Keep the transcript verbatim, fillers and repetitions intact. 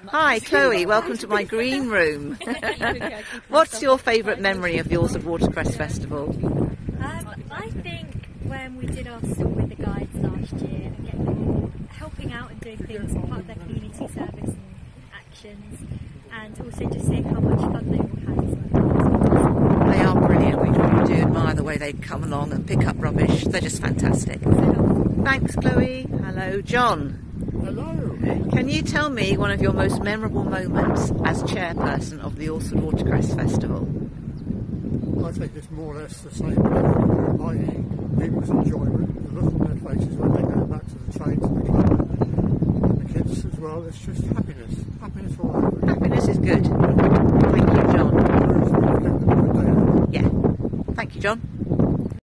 Hi, Chloe. Welcome to my green room. What's your favourite memory of the Alresford Watercress Festival? Um, I think when we did our stall with the guides last year and getting them all helping out and doing things as part of their community service and actions, and also just seeing how much fun they all had as well. They are brilliant. We really do admire the way they come along and pick up rubbish. They're just fantastic. Thanks, Chloe. Hello, John. Hello. Can you tell me one of your most memorable moments as chairperson of the Alresford Watercress Festival? I think it's more or less the same, that is people's enjoyment, the look on their faces when they go back to the train, to the club, and the kids as well. It's just happiness, happiness all over. Happiness is good. Thank you, John. Yeah. Thank you, John.